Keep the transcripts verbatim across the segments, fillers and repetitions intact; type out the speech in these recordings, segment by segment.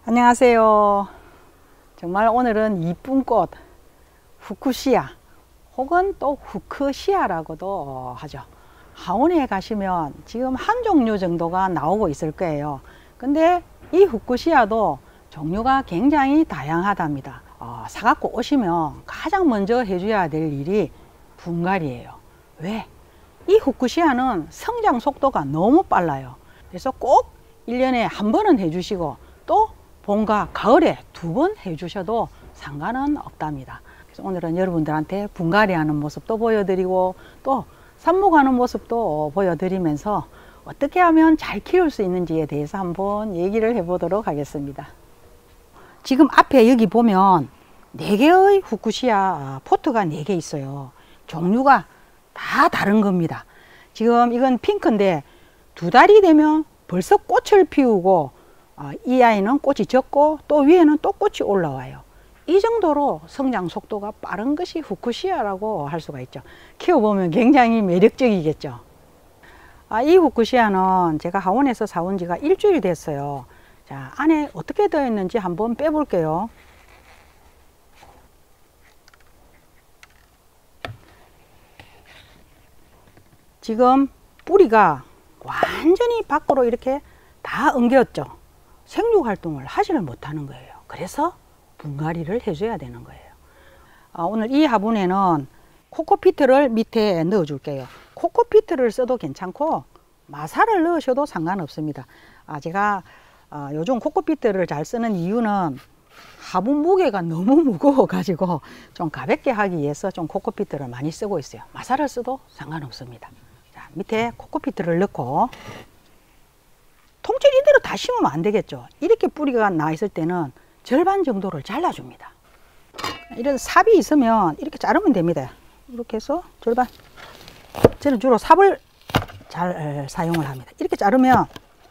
안녕하세요. 정말 오늘은 이쁜 꽃 후쿠시아 혹은 또 후크시아라고도 하죠. 하원에 가시면 지금 한 종류 정도가 나오고 있을 거예요. 근데 이 후쿠시아도 종류가 굉장히 다양하답니다. 어, 사갖고 오시면 가장 먼저 해줘야 될 일이 분갈이에요. 왜? 이 후쿠시아는 성장 속도가 너무 빨라요. 그래서 꼭 일 년에 한 번은 해주시고 또 봄과 가을에 두 번 해주셔도 상관은 없답니다. 그래서 오늘은 여러분들한테 분갈이 하는 모습도 보여드리고 또 삽목하는 모습도 보여드리면서 어떻게 하면 잘 키울 수 있는지에 대해서 한번 얘기를 해보도록 하겠습니다. 지금 앞에 여기 보면 네 개의 후쿠시아 포트가 네 개 있어요. 종류가 다 다른 겁니다. 지금 이건 핑크인데 두 달이 되면 벌써 꽃을 피우고 이 아이는 꽃이 졌고 또 위에는 또 꽃이 올라와요. 이 정도로 성장 속도가 빠른 것이 후쿠시아라고 할 수가 있죠. 키워보면 굉장히 매력적이겠죠. 아, 이 후쿠시아는 제가 하원에서 사온 지가 일주일 됐어요. 자, 안에 어떻게 되어 있는지 한번 빼볼게요. 지금 뿌리가 완전히 밖으로 이렇게 다 엉겼죠. 생육 활동을 하지를 못하는 거예요. 그래서 분갈이를 해줘야 되는 거예요. 아, 오늘 이 화분에는 코코피트를 밑에 넣어 줄게요. 코코피트를 써도 괜찮고 마사를 넣으셔도 상관없습니다. 아, 제가 아, 요즘 코코피트를 잘 쓰는 이유는 화분 무게가 너무 무거워 가지고 좀 가볍게 하기 위해서 좀 코코피트를 많이 쓰고 있어요. 마사를 써도 상관없습니다. 자, 밑에 코코피트를 넣고 통째로 이대로 다 심으면 안 되겠죠. 이렇게 뿌리가 나 있을 때는 절반 정도를 잘라줍니다. 이런 삽이 있으면 이렇게 자르면 됩니다. 이렇게 해서 절반. 저는 주로 삽을 잘 사용을 합니다. 이렇게 자르면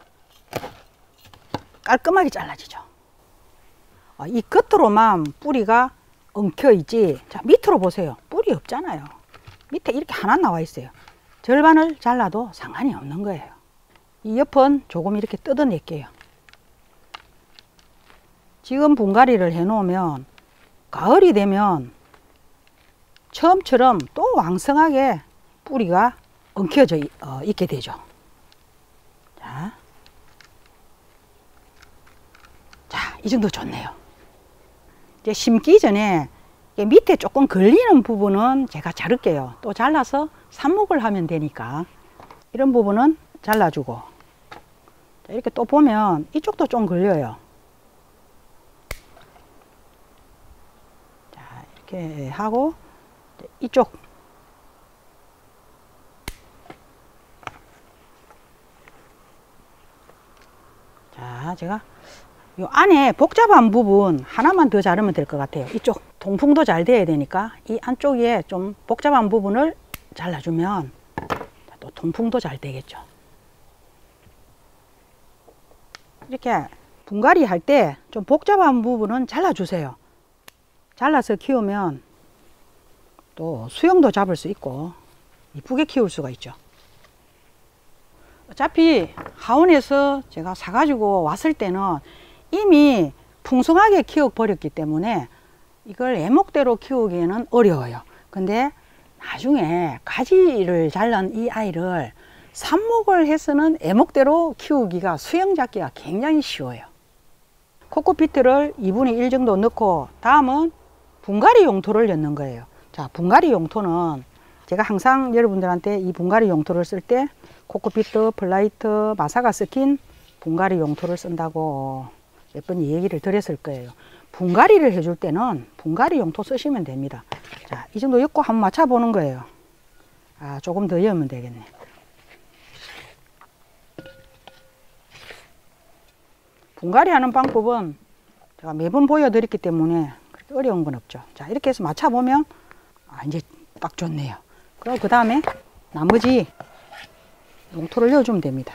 깔끔하게 잘라지죠. 이 겉으로만 뿌리가 엉켜 있지. 자, 밑으로 보세요. 뿌리 없잖아요. 밑에 이렇게 하나 나와 있어요. 절반을 잘라도 상관이 없는 거예요. 이 옆은 조금 이렇게 뜯어낼게요. 지금 분갈이를 해 놓으면 가을이 되면 처음처럼 또 왕성하게 뿌리가 엉켜져 어, 있게 되죠. 자, 자, 이 정도 좋네요. 이제 심기 전에 밑에 조금 걸리는 부분은 제가 자를게요. 또 잘라서 삽목을 하면 되니까 이런 부분은 잘라주고. 자, 이렇게 또 보면 이쪽도 좀 걸려요. 자, 이렇게 하고 이쪽 자, 제가 요 안에 복잡한 부분 하나만 더 자르면 될 것 같아요. 이쪽 통풍도 잘 돼야 되니까 이 안쪽에 좀 복잡한 부분을 잘라주면 또 통풍도 잘 되겠죠. 이렇게 분갈이 할 때 좀 복잡한 부분은 잘라주세요. 잘라서 키우면 또 수영도 잡을 수 있고 이쁘게 키울 수가 있죠. 어차피 하원에서 제가 사가지고 왔을 때는 이미 풍성하게 키워버렸기 때문에 이걸 애목대로 키우기에는 어려워요. 근데 나중에 가지를 잘란 이 아이를 삽목을 해서는 애목대로 키우기가 수영 잡기가 굉장히 쉬워요. 코코피트를 이분의 일 정도 넣고 다음은 분갈이 용토를 넣는 거예요. 자, 분갈이 용토는 제가 항상 여러분들한테 이 분갈이 용토를 쓸 때 코코피트, 플라이트, 마사가 스킨 분갈이 용토를 쓴다고 몇 번 얘기를 드렸을 거예요. 분갈이를 해줄 때는 분갈이 용토 쓰시면 됩니다. 자, 이 정도 엮고 한번 맞춰보는 거예요. 아, 조금 더 엮으면 되겠네. 분갈이 하는 방법은 제가 매번 보여드렸기 때문에 그렇게 어려운 건 없죠. 자, 이렇게 해서 맞춰보면 아, 이제 딱 좋네요. 그리고 그 다음에 나머지 용토를 넣어주면 됩니다.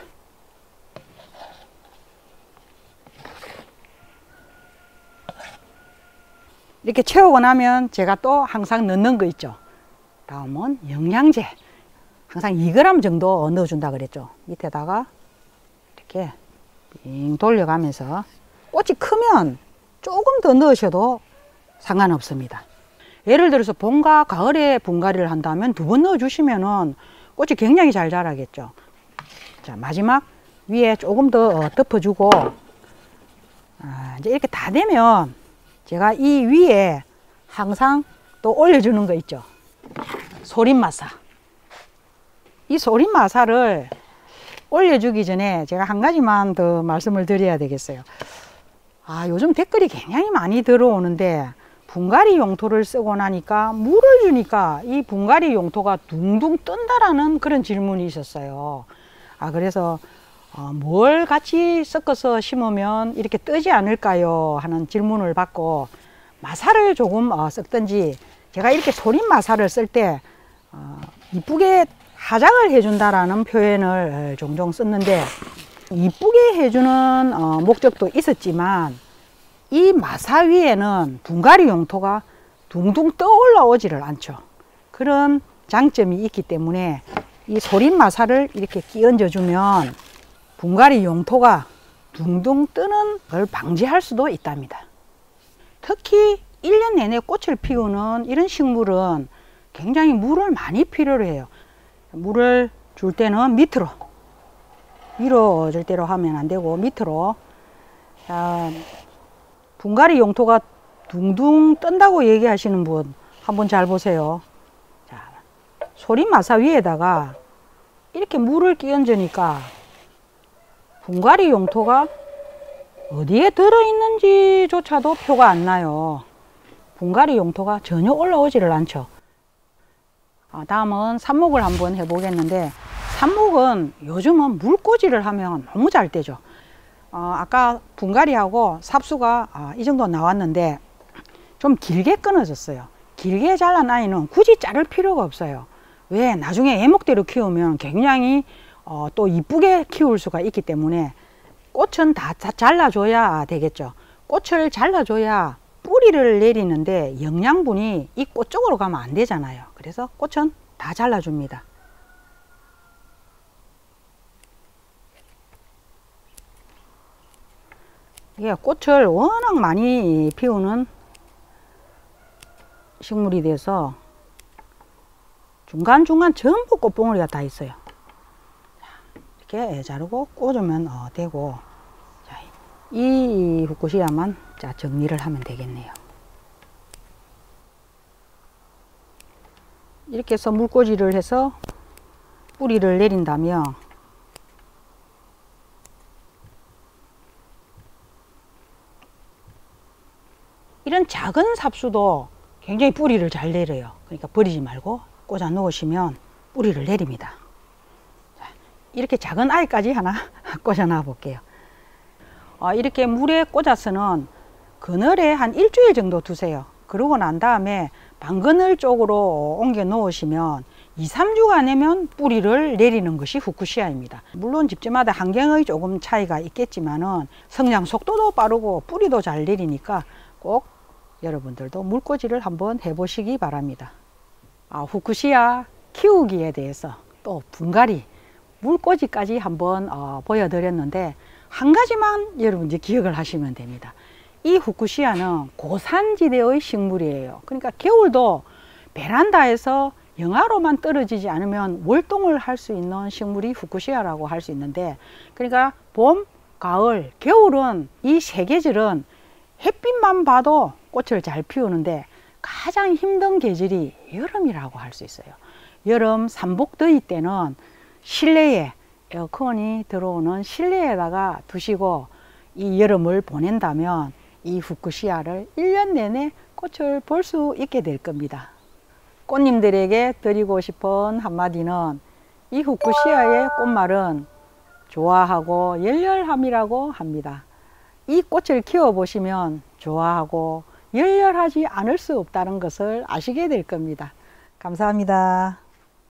이렇게 채우고 나면 제가 또 항상 넣는 거 있죠. 다음은 영양제. 항상 이 그램 정도 넣어준다 그랬죠. 밑에다가 이렇게 빙 돌려가면서 꽃이 크면 조금 더 넣으셔도 상관없습니다. 예를 들어서 봄과 가을에 분갈이를 한다면 두 번 넣어주시면은 꽃이 굉장히 잘 자라겠죠. 자, 마지막 위에 조금 더 덮어주고, 아, 이제 이렇게 다 되면 제가 이 위에 항상 또 올려주는 거 있죠. 소림마사. 이 소림마사를 올려주기 전에 제가 한 가지만 더 말씀을 드려야 되겠어요. 아, 요즘 댓글이 굉장히 많이 들어오는데 분갈이 용토를 쓰고 나니까 물을 주니까 이 분갈이 용토가 둥둥 뜬다라는 그런 질문이 있었어요. 아, 그래서 어, 뭘 같이 섞어서 심으면 이렇게 뜨지 않을까요? 하는 질문을 받고 마사를 조금 어, 섞든지, 제가 이렇게 소림 마사를 쓸 때 어, 이쁘게 화장을 해준다라는 표현을 종종 썼는데, 이쁘게 해주는 어, 목적도 있었지만 이 마사 위에는 분갈이 용토가 둥둥 떠올라 오지를 않죠. 그런 장점이 있기 때문에 이 소림 마사를 이렇게 끼얹어 주면 분갈이 용토가 둥둥 뜨는 걸 방지할 수도 있답니다. 특히 일 년 내내 꽃을 피우는 이런 식물은 굉장히 물을 많이 필요로 해요. 물을 줄 때는 밑으로, 위로 절대로 하면 안 되고 밑으로. 자, 분갈이 용토가 둥둥 뜬다고 얘기하시는 분 한번 잘 보세요. 자, 소림 마사 위에다가 이렇게 물을 끼얹으니까 분갈이 용토가 어디에 들어있는지조차도 표가 안 나요. 분갈이 용토가 전혀 올라오지를 않죠. 아, 다음은 삽목을 한번 해보겠는데, 삽목은 요즘은 물꽂이를 하면 너무 잘 되죠. 어, 아까 분갈이하고 삽수가 아, 이 정도 나왔는데 좀 길게 끊어졌어요. 길게 잘란 아이는 굳이 자를 필요가 없어요. 왜? 나중에 애목대로 키우면 굉장히 어, 또 이쁘게 키울 수가 있기 때문에 꽃은 다, 다 잘라줘야 되겠죠. 꽃을 잘라줘야 뿌리를 내리는데 영양분이 이 꽃 쪽으로 가면 안 되잖아요. 그래서 꽃은 다 잘라줍니다. 이게 꽃을 워낙 많이 피우는 식물이 돼서 중간중간 전부 꽃봉오리가 다 있어요. 이렇게 자르고 꽂으면 어, 되고, 자, 이 후쿠시야만 자, 정리를 하면 되겠네요. 이렇게 해서 물꽂이를 해서 뿌리를 내린다면 이런 작은 삽수도 굉장히 뿌리를 잘 내려요. 그러니까 버리지 말고 꽂아 놓으시면 뿌리를 내립니다. 자, 이렇게 작은 아이까지 하나 꽂아 놔 볼게요. 어, 이렇게 물에 꽂아서는 그늘에 한 일주일 정도 두세요. 그러고 난 다음에 방그늘 쪽으로 옮겨 놓으시면 이, 삼 주가 내면 뿌리를 내리는 것이 후쿠시아입니다. 물론 집집마다 환경의 조금 차이가 있겠지만은 성장 속도도 빠르고 뿌리도 잘 내리니까 꼭 여러분들도 물꽂이를 한번 해보시기 바랍니다. 아, 후쿠시아 키우기에 대해서 또 분갈이, 물꽂이까지 한번 어, 보여드렸는데 한 가지만 여러분 이제 기억을 하시면 됩니다. 이 후쿠시아는 고산지대의 식물이에요. 그러니까 겨울도 베란다에서 영하로만 떨어지지 않으면 월동을 할 수 있는 식물이 후쿠시아라고 할 수 있는데, 그러니까 봄, 가을, 겨울은 이 세 계절은 햇빛만 봐도 꽃을 잘 피우는데 가장 힘든 계절이 여름이라고 할 수 있어요. 여름 삼복더위 때는 실내에 에어컨이 들어오는 실내에다가 두시고 이 여름을 보낸다면 이 후쿠시아를 일 년 내내 꽃을 볼 수 있게 될 겁니다. 꽃님들에게 드리고 싶은 한마디는 이 후쿠시아의 꽃말은 좋아하고 열렬함이라고 합니다. 이 꽃을 키워보시면 좋아하고 열렬하지 않을 수 없다는 것을 아시게 될 겁니다. 감사합니다.